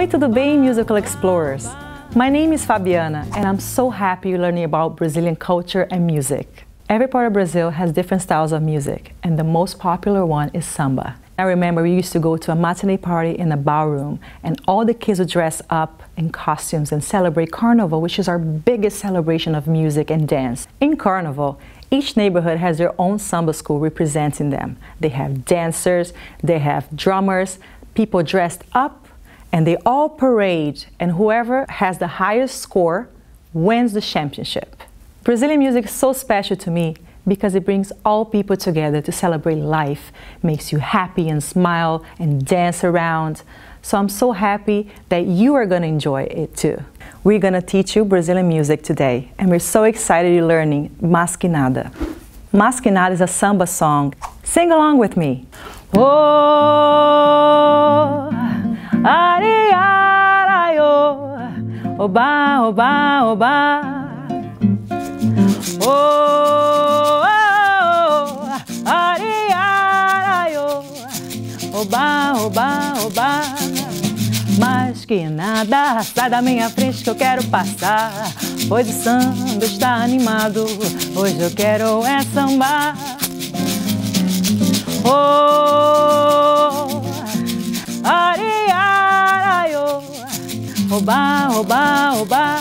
Oi, tudo bem, musical explorers? My name is Fabiana, and I'm so happy you're learning about Brazilian culture and music. Every part of Brazil has different styles of music, and the most popular one is samba. I remember we used to go to a matinee party in a ballroom, and all the kids would dress up in costumes and celebrate Carnival, which is our biggest celebration of music and dance. In Carnival, each neighborhood has their own samba school representing them. They have dancers, they have drummers, people dressed up, and they all parade, and whoever has the highest score wins the championship. Brazilian music is so special to me because it brings all people together to celebrate life, makes you happy and smile and dance around. So I'm so happy that you are going to enjoy it too. We're going to teach you Brazilian music today, and we're so excited you're learning Mas Que Nada. Mas Que Nada is a samba song. Sing along with me. Oh, ari, ara, yo, oba, oba, oba. Oh, ari, ara, yo, oba, oba, oba. Mas que nada, sai da minha frente que eu quero passar. Pois o samba está animado, hoje eu quero é sambar. Oh, ari, ara, yo, oba, oba, oba.